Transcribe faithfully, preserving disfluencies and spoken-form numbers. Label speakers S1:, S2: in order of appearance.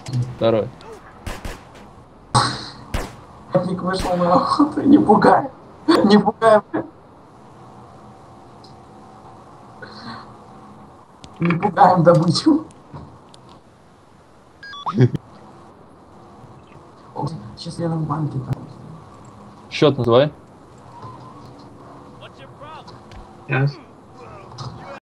S1: Второй.
S2: Ник вышел на охоту, не пугай. Не пугай, блядь. Не пугаем добычу. Сейчас я на банке там.
S1: Счет называй.
S3: Сейчас.